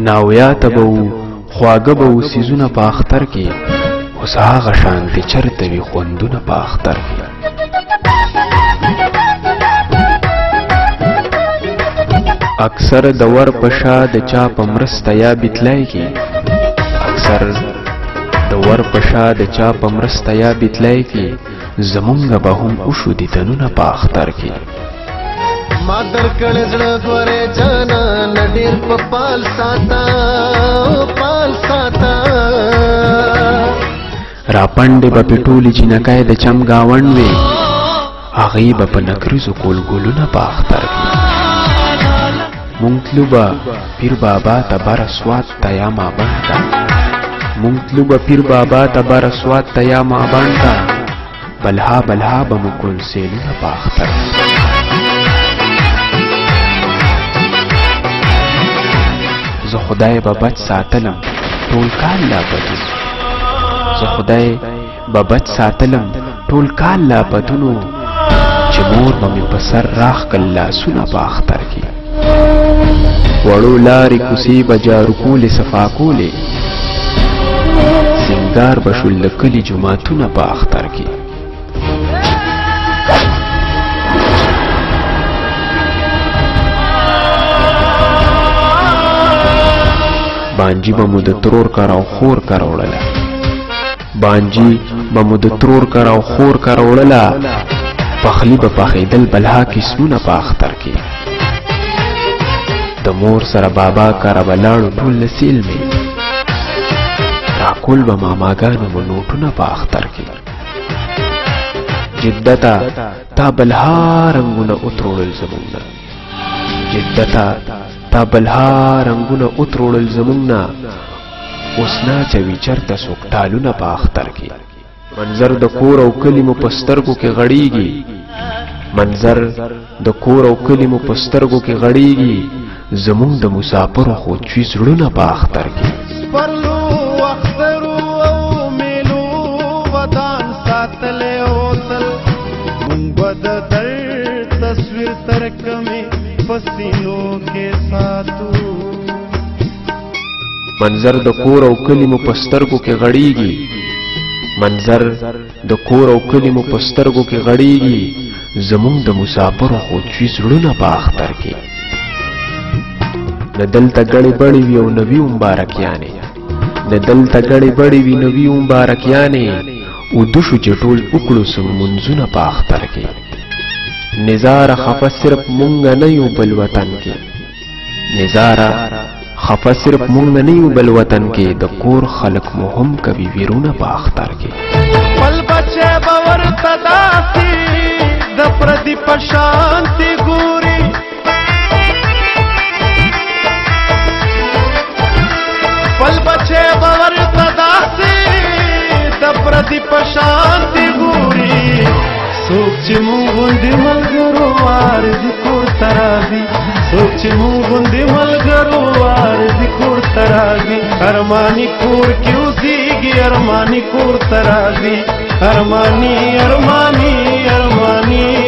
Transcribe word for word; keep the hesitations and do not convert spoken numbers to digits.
ناویاته به وو خواږه به وو څیزونه په اختر کې اوس هغه شانتې چرته وي خوندونه په اختر کې اکثر د ور په شا د چا په مرسته یا بیتلای کې اکثر د ور په شا د چا په مرسته یا بیتلای کې زمونږ به هم وشو دیدنونه په اختر کې ما درکړې زړه دورې جانان ډېر په پال ساته پال ساته راپنډې به پې ټولې جینکۍ د چم ګاونډ وې هغې به په نکریزو کول ګلونه په اختر کې مونږ تلو به پیر بابا ته بره سوات ته یا مابڼ ته مونږ تلو به پیر بابا ته بره سوات ته یا مابڼ ته بلها بلها به مو کړل سیلونه په اختر کې زه خدای به بچ ساتلم ټول کال لا پتون زه خدای به بچ ساتلم ټول کال لا پتونو چې مور به مې په سر راښکل لاسونه په اختر کې وړو لارې کوڅې به جارو کولې صفا کولې سینګار به شول د کلي جوماتونه په اختر کې بانجی به مو د ترور کر او خور کر وړله بانجی به مو د ترور کر او خور کر وړله پخلی به پخېدل بلها قسمونه په اختر کې د مور سره بابا کره به لاړو ټول نسیل مې راکول به ماماګانو مو نوټونه په اختر کې جدته تا بلها رنګونه اتروړل زمونږ نه جدته تا بلها رنګونه اتروړل زمونږ نه اوس ناچوي چرته څوک ټالونه په اختر کې منظر د کور او کلي مو په سترګو کې غړېږي منظر د کور او کلي مو په سترګو کې غړېږي زمونږ د مسافرو خو چوي زړونه په اختر کې پرلو اخترو او میلو ودان ساتلې اوتل مونږ به د درد تصویر ترکمې پسینو کې ساتو منظر د کور او کلي مو په سترګو کې غړېږي منظر د کور او کلي مو په سترګو کې غړېږي زمونږ د مسافرو خو چوي زړونه په اختر کې نه دلته ګړې بړې وي او نه وي مبارکیانې نه دلته ګړې بړې وي نه وي مبارکیانې اوده شو چې ټول وکړو سم منځونه په اختر کې نظاره خفه صرف مونږ نه یو بل وطن کې نظاره خفه صرف مونږ نه یو بل وطن کې د کور خلک مو هم کوي ویرونه په اختر کې بل بچې به ورته داسې د پردي په شانتې ګوري بل بچې به ورته داسې د پردي په شانتې ګوري څوک چې مونږ غوندې ملګرو عارضي کور ته راځي څوک چې مونږ غوندې ملګرو عارضي کور ته راځي ارماني کور کې اوسېږي ارماني کور ته راځي ارماني ارماني ارماني